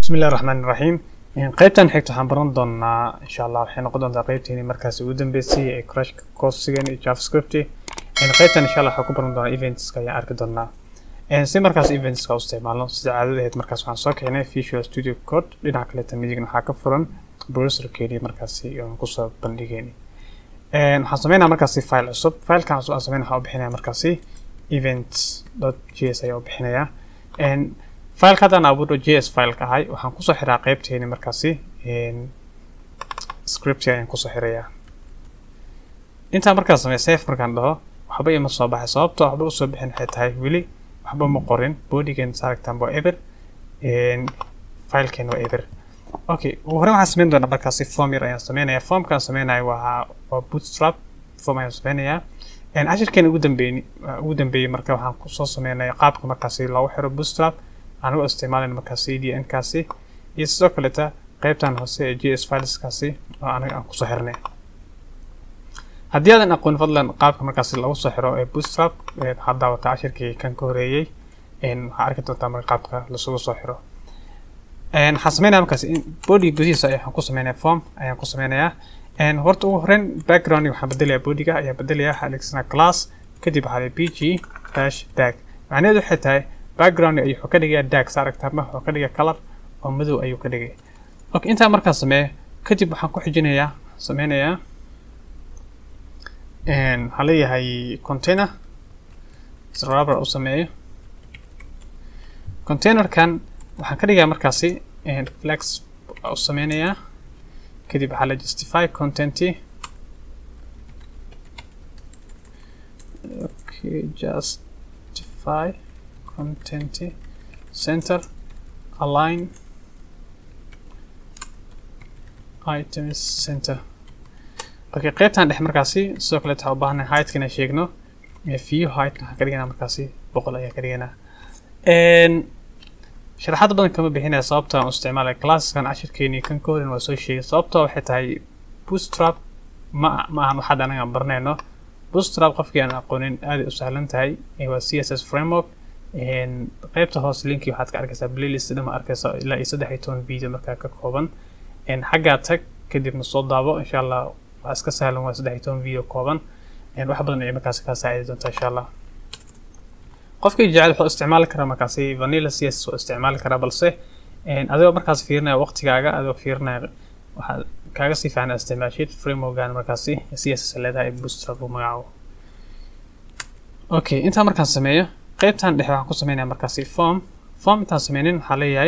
بسم الله الرحمن الرحيم. qaybtan xigta waxaan baran doonaa insha Allah waxay noqon doontaa qaybteeni markaas ugu dambeysay ee crash course-gan ee JavaScript. qaybtan insha Allah waxaan ku baran doonaa events-ka ayaan arki doonaa. si markaas events-ka u isticmaalno sida caadada ahayd markaas waxaan soo keenay Visual Studio Code dhinaca kale midigna waxaa ka furan browser-keeni markaas aan ku soo bandhigayni. waxaan sameynaa markaas file cusub. File-kan aan sameynaa waxaan u bixinayaa markaas events.js ayaan u bixinayaa. file kadan abuuro JS file ka ahay waxaan ku soo xiraa qaybteeni markaasi script ayaan ku soo xirayaa. inta markaas samee save markaan dhaho waxba ima soo baxay sababtoo waxba u soo bixin waxay tahay wili waxba ma qorin bodygan saaragtaan waa ever file-kan waa ever. okay hore waxaan sameyn doonaa markaasi form yar ayaan sameynayaa. formkan sameynayo waa bootstrap form ayaan sameynayaa. cashirkeena ugu dambeeyay marka waxaan ku soo sameynayaa qaabka markaasi loogu xiro bootstrap أنا استعمال المكان CDN كاسي يسوق لتا قيبتان هسه JS files كاسي أنا أنقص حرني. هدي هذا نقول فضلا قابك مركز لو صحراء bootstrap حدا وتعشر كي كان كوريي إن حركة تعمل قابك لسوق صحراء. إن حسمينا مركز body بودي أي حنقص منها form أي حنقص منها إن هرتو هرين background وحبدلها body كا يبدلها حالكسنا class كتب على bg dash tag يعني هذا حتى background ay wuxuu ka dhigay dark saaragtaa ma wuxuu ka dhigay color oo madow ayuu ka dhigay. okay inta markaas sameeyo kadib waxaan ku xijinayaa sameynayaa haleeyahay container server u sameeyo. container kan waxaan ka dhigaa markaasi flex u sameynayaa kadib waxa la justify content. okay justify content center align items center. okay qaybtan dhex markaasi sidoo kale waxaan u baahanahay height-kana sheegno view height waxaan ka dhiganaa markaasi 100 ayaan ka dhiganaa. sharaxaad badan kama bixinaya sababta aan u isticmaalay class-kan cashirkeeni kan ka horan waa soo sheegay sababtoo waxay tahay bootstrap ma ahan waxaad anaga baranayno. bootstrap qofkii aan aqoonin aad u sahlan tahay waa CSS framework. qaybta hoos linki waxaad ka arkaysaa playlist dhama arkaysaa ilaa 13 video markaa ka kooban. xagga tag kadibna soo daabo insha Allah waa iska sahlan waa 13 video kooban. wax badan ay markaas ka saaciday doontaa insha Allah. qofkii jecel wuxuu isticmaali karaa markaas vanilla CSS oo isticmaali karaa balse adigoo markaas fiirinaya waqtigaaga adigoo fiirinaya waxa kaaga si fiican isticmaashid framework-gan markaas CSS leedahay bootstrap oo magaco. okay inta markaan sameeyo qaybtan dhexe waxaan ku sameynayaa markaasi form intaan sameynin waxaa leeyahay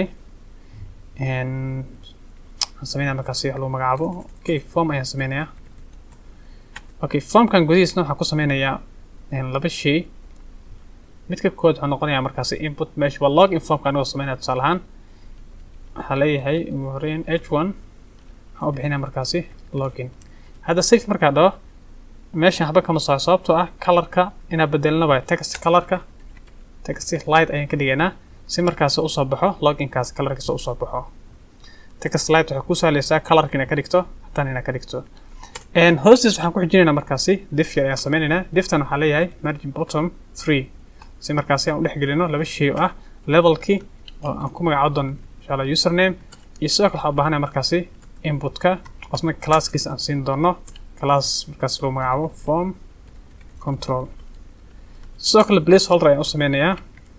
waxaan sameynayaa markaasi wax lagu magacaabo. okay form ayaan sameynayaa. okay formkan gudihiisna waxaan ku sameynayaa laba shay. midka kood wuxuu noqonayaa markaasi input meesha waa login formka anigoo sameynaya tusaale ahaan waxaa leeyahay horeen h1 waxaan u bixinaya markaasi login. hadda safe markaa dhaho meeshan waxba kama soo sababtoo ah colorka inaa bedelna waa text colorka text light ayaan ka dhigaynaa si markaas uu soo baxo loginkaas colorkiisa uu soo baxo. text light waxay ku sahlaysaa colorka inaad ka dhigto haddana inaad ka dhigto. hostes waxaan ku xijinaynaa markaasi div ayaan sameynaynaa. divtan waxaa leeyahay margin bottom 3 si markaasi aan u dhex gelino laba shay oo ah levelkii oo aan ku magacaabo doon insha Allah username iyo sidoo kale waxaan u baahanahay markaasi inputka qofna classkiisa aan siin doono class markaas lagu magacaabo form control. sidoo kale placeholder ayaan u sameynayaa.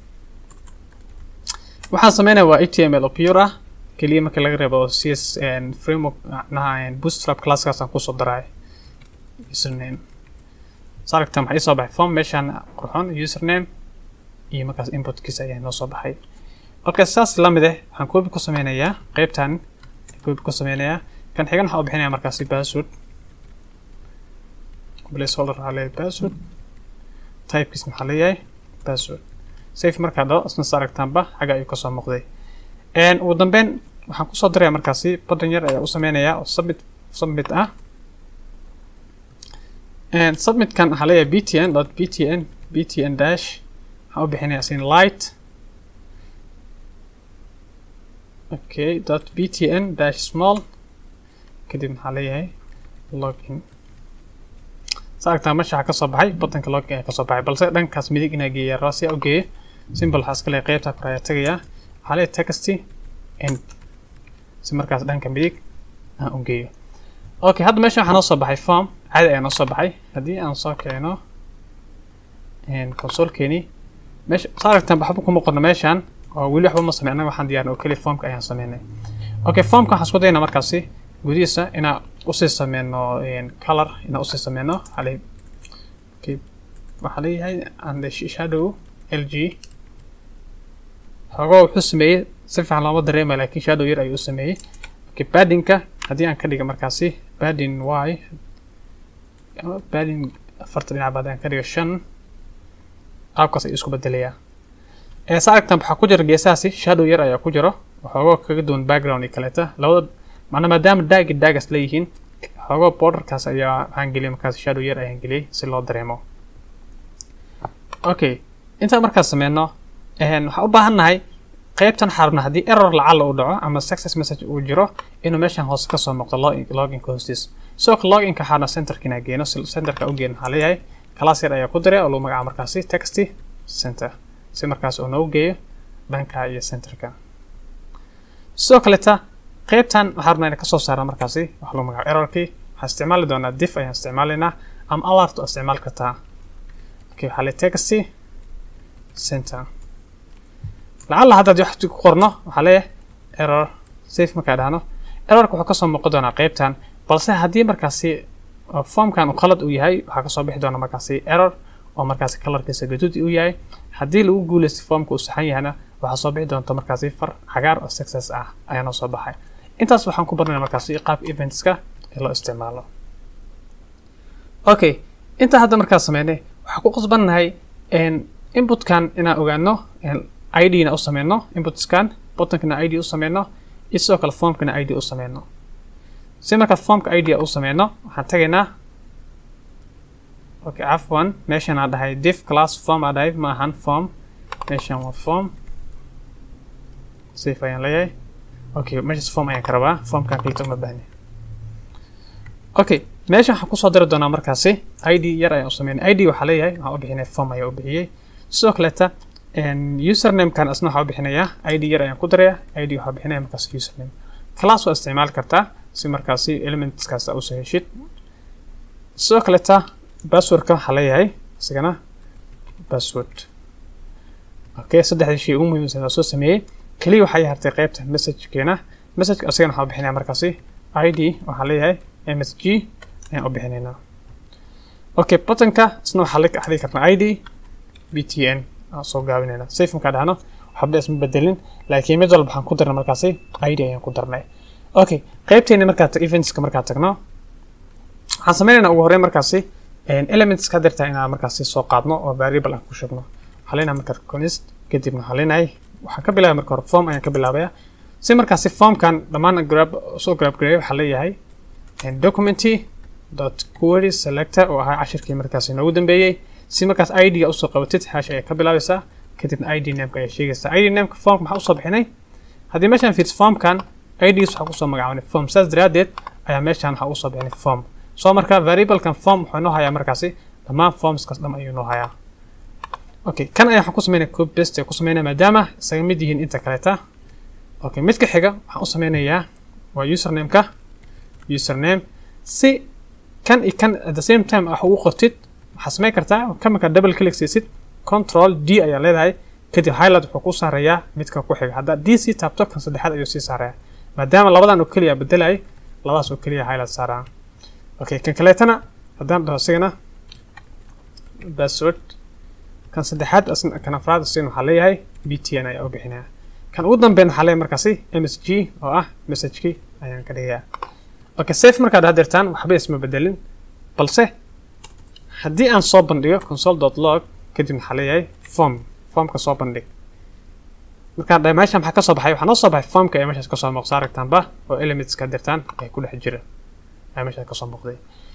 waxaan sameynayaa waa HTML oo pure ah kaliya marka laga reebo CS framework bootstrap class-kaas aan kusoo daray username. saaragtaan waxay soo baxay form meeshaan qurxoon username iyo markaas inputkiisa ayaa noo soo baxay. okay saas la mid ah waxaan copy ku sameynayaa qaybtan copy ku sameynayaa kan xigan waxaan u bixinayaa markaasi password placeholder waxaa leeyahay password typekiis maxaa leeyahay password. safe markaa dhaho isna saaragtaanba xagga ayuu kasoo muuqday. ugu dambeyn waxaan kusoo darayaa markaasi button yar ayaa u sameynayaa oo submit ah. submitkan waxaa leeyahay btn dash waxaan u bixinayaa sin light. okay btn dash small kadib maxaa leeyahay login. saaragtaan meesha ka soo baxay buttonka login ayaa ka soo baxay balse dhankaas midig inaa geeyaa raasi u geeyo symbol waxaa iska leeyahay qaybta kore ayaa tagayaa waxaa leeyahay text and si markaas dhanka midig aan u geeyo. Okay, hadda meeshan waxaa noo soo baxay form caadi ayaa noo soo baxay. Haddii aan soo keeno console-keeni meesha saaragtan waxba kuma qorno meeshan oo weli waxba ma sameyn, anaga waxaan diyaarnay oo kaliya formka ayaan sameynay. Okay, formka waxaan isku daynaa markaasi gudihiisa inaan usii sameyno color inaan usii sameyno halay. Okay, waxaa leeyahay and shadow LG xoogoo wuxuu sameeyey si fiican looma dareemayo laakiin shadow yar ayuu sameeyey. Okay, paddingka haddii aan ka dhigo markaasi padding y padding 40 dhinac baad aan ka dhigo 5 qaabkaas ayuu isku bedelayaa. Saaragtan waxaa ku jira geesahaasi shadow yar ayaa ku jiro xoogoo kaga duwan background iyo kaleeta labada macna maadaama daagas leeyihiin xoogoo borderkaas ayaa waxaan geliyay markaas shadow yar ayaan geliyay si loo dareemo. Okay, inta markaas sameyno waxaan u baahannahay qaybtan xarabna haddii error lacal uu dhaco ama success message uu jiro inuu meeshan hoos ka soo muuqdo login-ka hoostiis. Sidoo kale login-ka xarna centerkiina geeno centerka u geeno waxaa leeyahay class yar ayaa ku diray oo lagu magacaabo markaasi text center si markaas uu noogu geeyo dhanka iyo centerka. sidoo kaleta qaybtan waxaan rabnaa inaan ka soo saarno markaasi waxa lagu magacaabo errorkii. waxaan isticmaali doonaa diff ayaan isticmaalaynaa ama alert oo isticmaal kartaa. Okay, waxaa leeyahay text center lacalla haddaad wax ku qorno waxaa leeyahay error save markaa dhahno errorka wuxuu kasoo muuqan doonaa qaybtan, balse haddii markaasi formkan uu qalad u yahay waxaa kasoo bixi doona markaasi error oo markaasi colorkiisa gaduud u yahay. haddii lagu guuleysto formka uu saxan yahayna waxaa soo bixi doonta markaasi far cagaar oo success ah ayaa noo soo baxay. intaas waxaan ku barnay markaasi qaab eventska ee loo isticmaalo. Okay, inta hadda markaas sameynay waxaan ku qasbannahay inputkan inaan ogaano ID-na u sameyno inputskan buttonkana ID u sameyno iyo sidoo kale formkana ID u sameyno. si markaa formka ID u sameyno waxaan tagaynaa okay afwan meeshan aan dhahay div class form aan dhahay ma ahan form meeshan waa form save ayaan leeyahay. Okay, meeshaas form ayaan ka rabaa formkan kaliya uma baahni. Okay, meeshan waxaan kusoo diri doonaa markaasi ID yar ayaan u sameynay. ID waxaa leeyahay waxaan u bixinay form ayaan u bixiyey. sidoo kaleta username kan asna waxaa u bixinayaa ID yar ayaan ku darayaa ID waxaa bixinaya markaasi username. class waa isticmaali kartaa si markaasi elementskaas u soo heshid. sidoo kaleta passwordka waxaa leeyahay isagana password. Okay, saddexdii shay ugu muhiimsan oo soo sameeyey kaliya waxay hartay qaybta message-keena. message asagana waxaa u bixinayaa markaasi ID waxaa leeyahay msg ayaan u bixinaynaa. Okay, buttonka isna waxaa la xadii karnaa ID btn soo gaabinayna safe markaa dhahno waxba isma bedelin laakiin mid walba waxaan ku darnay markaasi ID ayaan ku darnay. Okay, qaybteena markaa eventska markaa tagno waxaan sameynaynaa ugu horreyn markaasi elements ka dirtaa inaan markaasi soo qaadno oo variable aan ku shubno. waxaan leenahay markaa const kadibna waxaan leenahay waxaan ka bilaabay marka hore form ayaan ka bilaabaya si markaasi formkan dhammaan soo grab gareeyo waxaa leeyahay document.query selector oo ahaa cashirkii markaasi noogu dambeeyey. si markaas ID-ga usoo qabatid hash ayaa ka bilaabaysaa kadibna ID name-ka ayaa sheegaysaa. ID name-ka formka maxaa usoo bixinay haddii meeshaan fiirs formkan ID-giis waxaa kusoo magacaabnay form saas daraadeed ayaa meeshaan waxaa usoo bixinay form. soo markaa variablekan form wuxuu noo hayaa markaasi dhammaan formskaas dham ayuu noo hayaa. Okay, kan ayaan waxaan ku sameynaya copy paste ku sameynaya maadaama isaga mid yihiin inta kaleeta. Okay, midka xiga waxaan u sameynayaa waa username si kan iyo kan at the same time wax ugu qortid waxaa sameyn kartaa kan markaa double click siisid control D ayaa leedahay kadib highlight wuxuu ku saarayaa midka ku xiga. haddaa D sii taabto kan saddexaad ayuu sii saarayaa maadaama labadan oo keliya bedelay labadaas oo keliya highlight saaraa. Okay, kan kaleetana haddaan dhaho isagana password kan saddexaad kan afraad isagana waxaa leeyahay btn ayaa u bixinaya. kan ugu dambeyn waxaa leeyahay markaasi msg oo ah message-kii ayaan ka dhigayaa. Okay, safe markaad hadirtaan waxba isma bedelin balse haddii aan soo bandhigo console.log kadib waxaa leeyahay formka soo bandhig. markaan dhahay meesha maxaa ka soo baxay waxaa noo soo baxay formka ee meeshaas kasoo muuqsa aragtaanba oo elementska hadirtaan ay ku dhex jira ayaa meeshaas kasoo muuqday.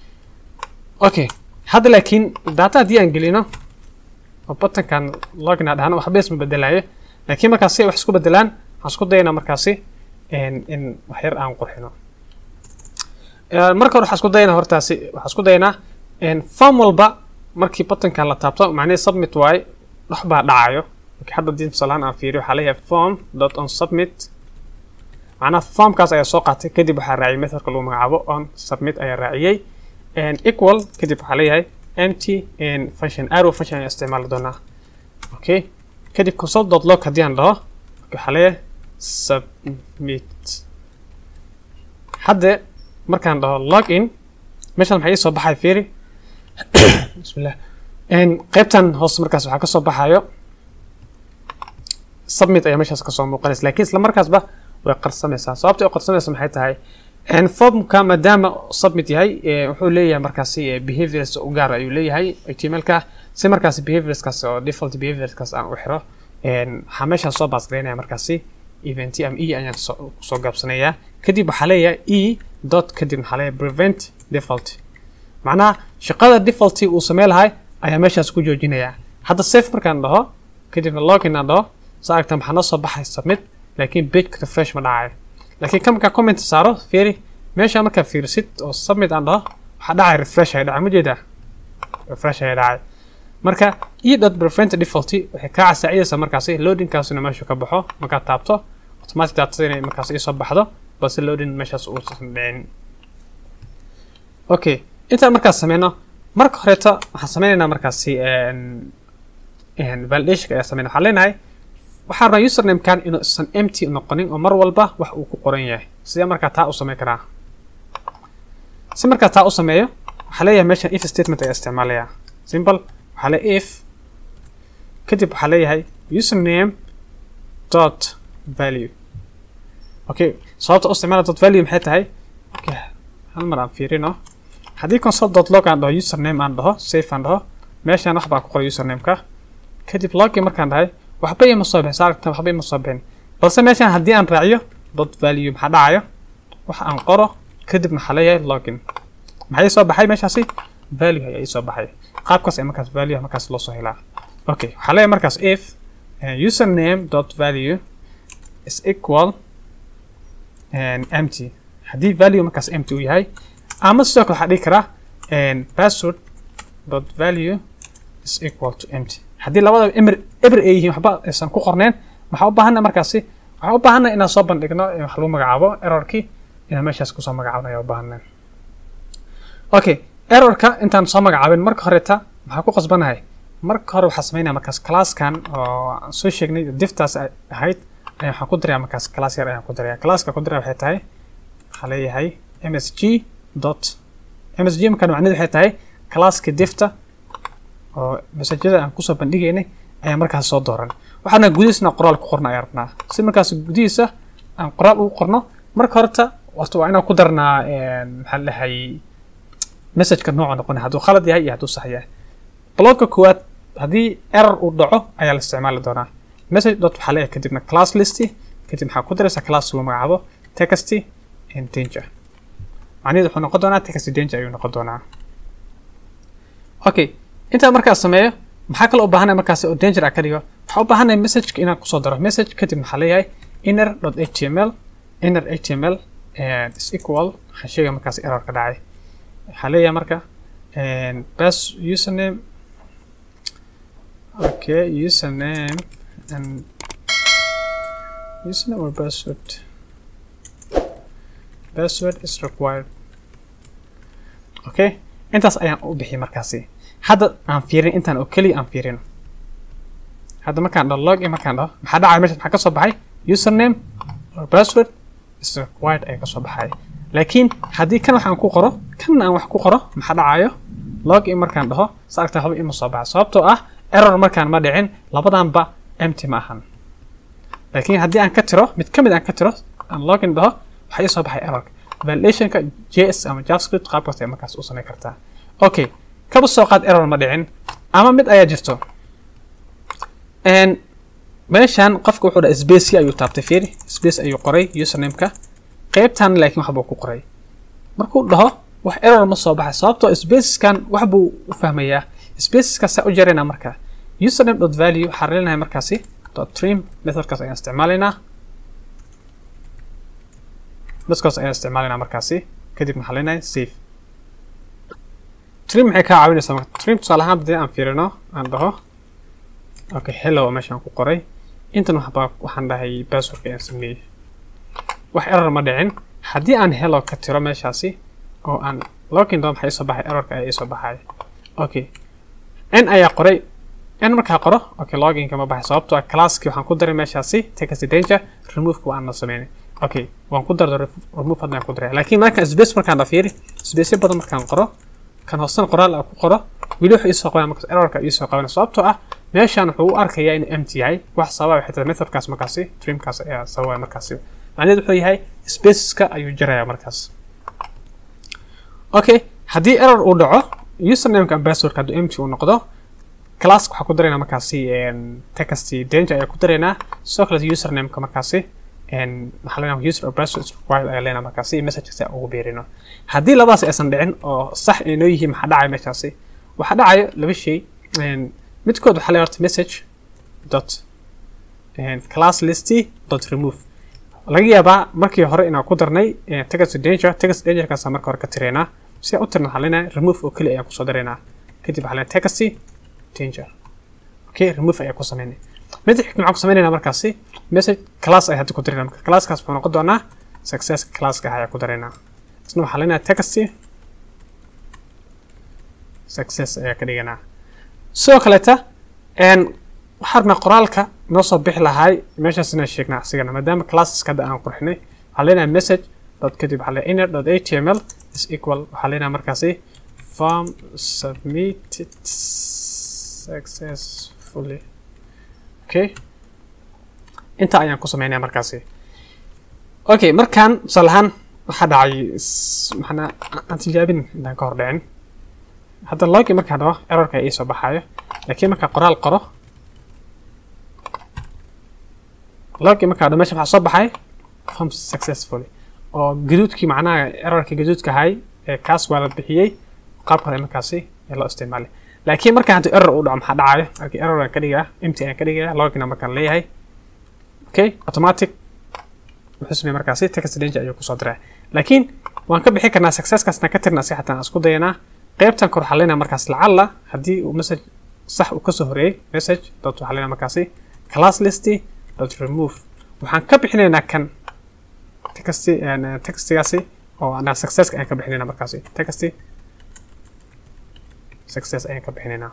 Okay, hadda laakiin data haddii aan gelino oo buttonkan login aan dhahno waxba isma bedelayo laakiin markaas si wax isku bedelaan waxaan isku dayaynaa markaasi in wax yar aan qurxino. marka hore waxaan isku dayaynaa form walba markii buttonkan la taabto macnaheedu submit waaye wax baa dhacayo. Okay, hadda diin salaan aan fiiriyo waxaa leeyahay form.onSubmit macnaha formkaas ayaa soo qaatay kadib waxaa raaciyay methodka lagu magacaabo on submit ayaa raaciyay equal kadib waxaa leeyahay empty function arrow function ayaa isticmaali doonaa okay kadib console.log haddii aan dhaho waxaa leeyahay submit hadda markaan dhaho login meeshaan maxaa ii soo baxay fiiri bismillah qaybtan hoos markaas waxaa ka soo baxayo submit ayaa meeshaas ka soo muuqanaysa laakiin isla markaasba way qarsamaysaa sababta ay qarsamaysa maxay tahay formka maadaama submit yahay wuxuu leeyahay markaasi behaviors u gaar ayuu leeyahay html-ka si markaasi behaviorskaas oo default behaviorskaas aan u xiro waxaa meeshaan soo baasgareynaya markaasi event ama e ayaan soo gaabsanayaa kadib waxaa leeyahay e dot kadib waxaa leeyahay prevent default macnaha shaqada default uu samey lahay ayaa meeshaas ku joojinayaa hadda safe markaan dhaho kadibna login aan dhaho saa aragta maxaa noo soo baxay submit laakiin pageka refresh ma dhacayo laakiin ka markaa comment saaro fiiri meesha markaa fiirisid oo submit aan dhaho waxaa dhacay refresh ay dhacay ma jeedaa refresh ay dhacay marka e.prevent default waxay kaa casaacidaysaa markaasi loadingkaasina meeshu ka baxo markaa taabto automatic data inay markaas ii soo baxdo balse loading meeshaas uusan dhicin okay intaan markaas sameyno marka horeeta waxaan sameynaynaa markaasi validation ayaa sameynaa waxaan leenahay waxaan rabaa username-kan inuusan empty noqonin oo mar walba wax uu ku qoran yahay sidee markaa taa u sameyn karaa si markaa taa u sameeyo waxaa leeyahay meeshan if statement ayaa isticmaalayaa simple waxaa le if kadib waxaa leeyahay username dot value okay sababta u isticmaala dot value maxay tahay okay hal mar aan fiirino haddii console.log aan dhaho username aan dhaho safe aan dhaho meeshaan wax baa ku qoray username-ka kadib login markaan dhahay waxba ima soo bixin saaragta waxba ima soo bixin balse meeshaan haddii aan raaciyo dot value maxaa dhacayo wax aan qoro kadib maxaa leeyahay login maxay soo baxay meeshaasi value ayaa soo baxay qaabkaas ay markaas value markaas loo soo helaa okay waxaa leeyahay markaas if username dot value is equal empty haddii value markaas empty uu yahay ama sidoo kale waxaa dhihi karaa password dot value is equal to empty haddii labada eber ay yihiin waxba aysan ku qorneen waxaa u baahana markaasi waxaa u baahana inaan soo bandhigno wax lagu magacaabo errorkii inaan meeshaas kusoo magacaabno ayaa u baahaneen okay errorka intaan soo magacaabin marka horeeta maxaa ku qasbanahay marka hore waxaa sameynaya markaas classkan oo aan soo sheegnay diftaas ahayd ayaa waxaan ku dirayaa markaas class yar ayaan ku dirayaa classka ku diraya waxay tahay waxaa leeyahay msg markaan macnaheedu waxay tahay classka difta oo messagada aan kusoo bandhigaynay ayaa markaas soo dooran waxaana gudihiisna qoraal ku qorna ayaan rabnaa si markaas gudihiisa aan qoraal ugu qorno marka horta waa inaan ku darnaa maxaa la dhahay messageka nooca noqon hadduu khalad yahay iyo hadduu sax yahay blogka koowaad haddii error uu dhaco ayaa la isticmaali doonaa message dot waxaa leeyahay kadibna class list kadib maxaa ku daraysaa class lagu magacaabo text and danger macnaheedu wuxuu noqon doonaa text danger ayuu noqon doonaa okay intaa markaas sameeyo maxaa kale u baahanay markaas oo danger ka dhigo waxaa u baahanay messageka inaan kusoo daro message kadib maxaa leeyahay inner html is equal waxaan sheegaya markaas error ka dhacay waxaa leeyahay marka pass username okay username or password is required okay intaas ayaan u bixiyay markaasi hadda aan fiirin intaan oo kaliya aan fiirino hadda markaan dhaho login markaan dhaho maxaa dhacay meesha maxaa ka soo baxay username or password is required ayaa ka soo baxay laakiin haddii kan waxaan ku qoro kan aan wax ku qoro maxaa dhacayo login markaan dhaho saarta waxba ima soo baxay sababtoo ah error markaan ma dhicin labadanba empty ma ahan laakiin haddii aan ka tiro mid ka mid aan ka tiro aan login dhaho waxaa ii soo baxay error validationka js ama javascript qaabkaas ay markaas u samayn kartaa okay kaba soo qaad error ma dhicin ama mid ayaa jirto meeshaan qofka wuxuu dhahay space ayuu taabtay fiiri space ayuu qoray username-ka qaybtan laakiin waxbuu ku qoray markuu dhaho wax error ma soo baxay sababtoo spaceskan wax buu u fahmayaa spaceskaas u jarayna marka username dot value waxaan relinahay markaasi dot trim methodkaas ayaan isticmaalaynaa markaasi kadib maxaa leenahay save trim maxay kaa caawinaysaa marka trim tusaale ahaan haddii aan fiirino aan dhaho okay hello meeshaan ku qoray intan waxaan dhahay passwordka ayaan sameeyey wax error ma dhicin haddii aan hello ka tiro meeshaasi oo aan login dom maxay soo baxay errorka ay soo baxay okay n ayaa qoray n markaa qoro okay login kama baxay sababtoo ah classki waxaan ku daray meeshaasi text danger remove ku aan sameeyay okay waan ku daray remove hadna ku daray laakiin marka space markaan dhafiiri space badan markaan qoro kan hoosan qoraal ku qoro wili wuxuu soo qoray marka errorka ii soo qabanay sababtoo ah meeshaan wuxuu u arkayaa in empty yahay wax sabab ah xitaa methodkaas markaasi trimkaas ayaa sabab markaasi macnaheedu wuxuu yahay spaceska ayuu jirayaa markaas okay haddii error uu dhaco username ka password ka empty uu noqdo class waxa ku dareynaa markaasi text danger ayaa ku dareynaa soo kale username ka markaasi maxalana user or password required ayaa leena markaasi messages ay ugu beerino haddii labadaas aysan dhicin oo sax inoo yihiin maxaa dhacay meeshaasi waxa dhacayo laba shay midkood waxa la yiraahdaa message dot class list dot remove laga yaabaa markii hore inaan ku darnay text danger kaas marka hore ka tireena si u tirna halina remove oo kaliya ayaan ku soo dareena kadib halina text danger okay remove ayaa ku sameynay mid maxaan ku sameynayna markaasi message class ay hadda ku dareena marka class kaas wuxuu noqon doonaa success class ka ayaa ku dareena isna waxa halina text success ayaa ka dhiganaa soo kaleeta waxaadna qoraalka noo soo bixi lahay meeshaasna sheegnaa asigana maadaama classes kada aan qurxinay waxaa leenahay message dot kadib waxaa leenahay inner.html is equal waxaa leenahay markaasi form submitted successfully okay inta ayaan ku sameynaa markaasi okay markaan salahan waxa dhacay maxana aan tijaabin inaan ka hor dhicin hadda login markaan dhaho errorka ay soo baxayo laakiin marka qoraal qoro login markaa meesha waxa soo baxay form successfully oo gaduudkii macnaha errorkii gaduudka ahay ee kaas waa la bixiyay qaabka markaasi ee loo isticmaalay laakiin marka hadii error uu dhaco maxaa dhacayo okay error ka dhigaa empty aan ka dhigaa login markaan leeyahay okay automatic wuxuu sameeyay markaasi text danger ayuu ku soo diray laakiin waan ka bixi karnaa success kaasna ka tirnaa si xataa isku dayanaa qaybtan kor xalina markaas lacala hadii uu message sax uu ka soo horeeyay message dot xalina markaasi class list dot remove waxaan ka bixinaynaa kan textigaasi oo ana success ayaan ka bixinaynaa markaasi text success ayaan ka bixinaynaa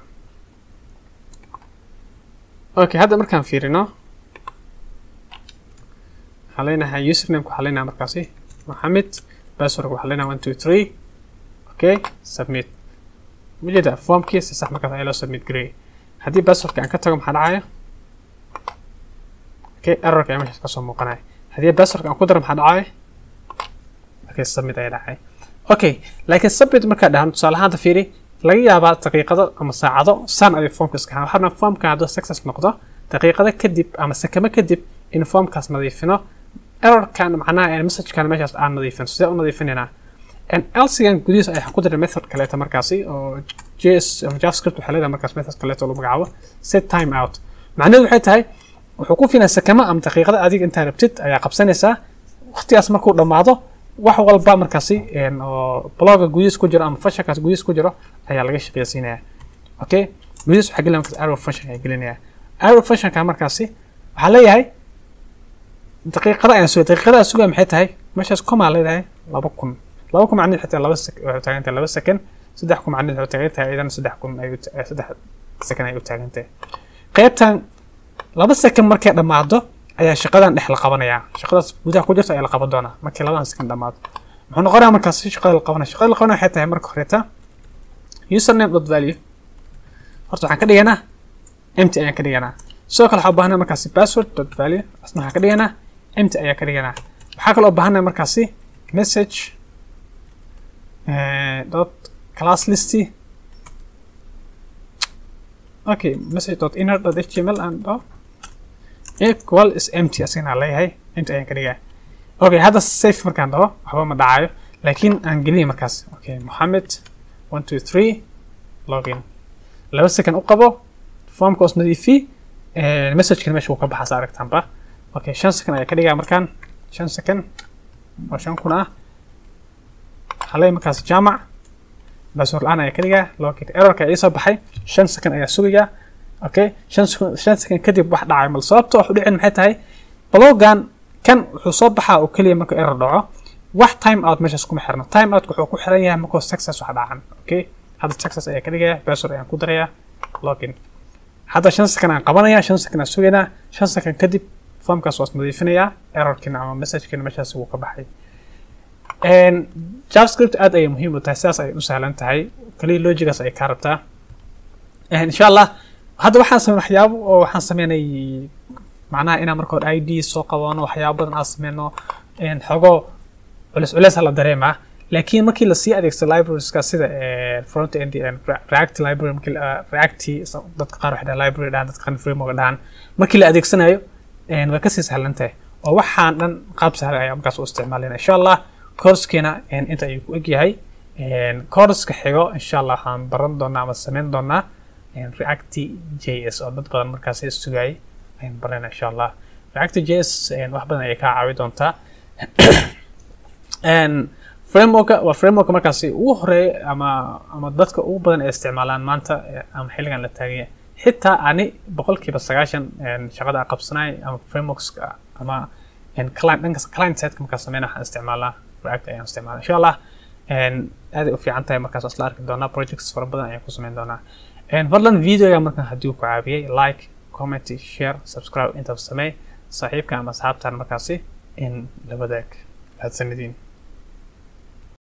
okay hadda markaan fiirino xalina username ku xalina markaasi Mohammed password ku xalina 123 okay submit wajida form kiisa sax markaas ay loo submit gareey hadii password ka aan ka tago maxaa dhacayo okay error ka meesha ka soo muuqanay hadii password aan ku daro maxaa dhacayo okay submit ay dhacay okay laakiin submit marka dhahan tusaalahaan fiiri laga yaabaa daqiiqado ama saacado san ay formkaas ka waxna formka hada success noqdo daqiiqado kadib ama sakama kadib in formkaas nadiifino error kan macnaha message kan meeshaas aan nadiifin sida u nadiifinayna else gan gudihiis ay ku daray method kaleeta markaasi oo JS ama JavaScript waxa leedahay markaas method kaleeta oo lagu magacaabo set time out macnaheedu waxay tahay wuxuu ku fiinaa sakama ama daqiiqada adiga inta rabtid ayaa qabsanaysaa waqtigaas markuu dhamaado wax walba markaasi oo blogga gudihiis ku jiro ama functionkaas gudihiis ku jiro ayaa laga shaqeeysiinaya okay gudihiis waxa gelinaya markaas arrow function ay gelinaya arrow function ka markaasi waxa leeyahay daqiiqada ayaan soo daqiiqada sugaa maxay tahay meeshaas kuma leedahay 2000 2 macnaheedu xitaa 2 taagantahay 2 second 3 macnaheedu wuxuu taagan tahay idan 3 ayuu 3 second ayuu taagan tahay qaybtan 2 second markay dhamaado ayaa shaqadan dhex la qabanaya shaqadaas gudaha ku jirta ayaa la qaban doonaa markii 2 second dhamaado wuxuu noqonayaa markaas shaqada la qabanaya waxay tahay marka horeta username.value horta waxaan ka dhiganaa empty ayaan ka dhiganaa soo kale waxaan u baahnaa markaasi password.value asna waxaan ka dhiganaa empty ayaan ka dhiganaa waxaa kale oo baahnaa markaasi message dot class list okay message dot inner.html and equal is empty asina leeyahay empty ayaan ka dhigaa okay hadda safe markaan dhaho waxba ma dhacayo laakiin aan geliyo markaas okay Mohammed 123 login 2 second u qabo formka oo nadiifi message kan meesha uu ka baxaa aragtaanba okay 5 second ayaan ka dhigaa markaan 5 second oo 5 kuna halay markaas jaamac password aan ay ka dhigaa login errorka ay soo baxay 5 second ayaa sugaya okay 5 second kadib wax dhacay mal sababtoo wax u dhicin maxay tahay bloggan kan wuxuu soo baxaa oo kaliya marka error dhaco wax time out meeshaas kuma xirno time out wuxuu ku xiran yahay marka success wax dhacan okay hadda success ayaa ka dhigaya password ayaan ku darayaa login hadda 5 second aan qabanaya 5 second aan sugaynaa 5 second kadib formkaas waa nadiifinayaa errorkina ama messagekina meeshaas uu ka baxay JavaScript aad ay muhiim u tahay sidaas ay u sahlan tahay kaliya logicaas ay ka rabtaa insha Allah hadda waxaan sameeyay waxyaabo oo waxaan sameynay macnaha inaan marka hore ID soo qabano waxyaabo badan aan sameeyno xogo culeys la dareemaa laakiin markii la sii adeegsado librarieska sida front end React library markii React dadka qaar waxay library dhan dadka framework dhan markii la adeegsanayo way ka sii sahlan tahay oo waxaan dhan qaab sahlan ayaa markaas u isticmaalayna insha Allah course-keena inta ay ku egyahay course-ka xigo insha Allah waxaan baran doonaa ama sameyn doonaa React.js oo dad badan markaas sugay ayaan barana insha Allah React.js wax badan ay ka caawi doontaa framework markaas ugu horeey ama dadka ugu badan ee isticmaalaan maanta ama xilligan la taagay xitaa ani 90% shaqada aan qabsanay ama frameworks ama client side markaas sameeyna waxaan isticmaalaa React ayaan isticmaalaa insha Allah aad u fiican tahay markaas isla arki doonaa projects fara badan ayaan ku sameyn doonaa fadlan video markaan hadii ku caawiyay like comment share subscribe inta samee saaxiibka ama asxaabtaan markaas in la wadaag aad sanadiin